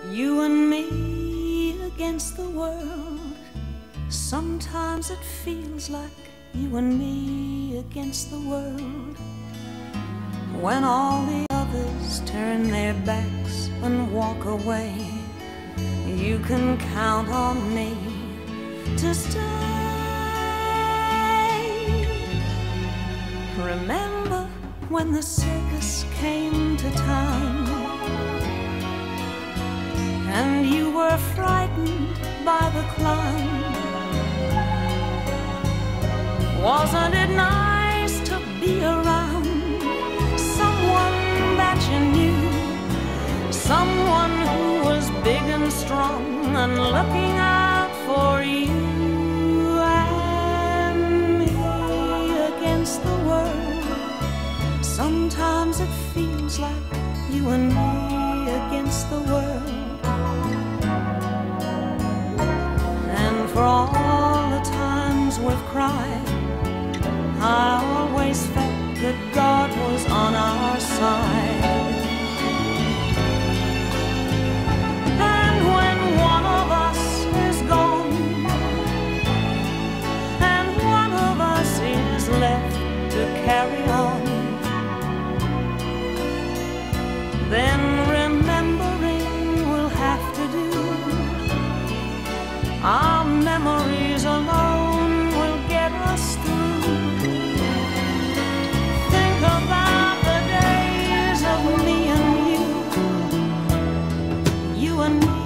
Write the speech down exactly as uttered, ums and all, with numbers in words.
You and me against the world. Sometimes it feels like you and me against the world. When all the others turn their backs and walk away, you can count on me to stay. Remember when the circus came to town and you were frightened by the clown? Wasn't it nice to be around someone that you knew, someone who was big and strong and looking out for you and me against the world? Sometimes it feels like you and me against the world. And for all the times we've cried, I always felt that God was on our side. And when one of us is gone and one of us is left to carry on, then remembering will have to do. Our memories alone will get us through. Think about the days of me and you, you and me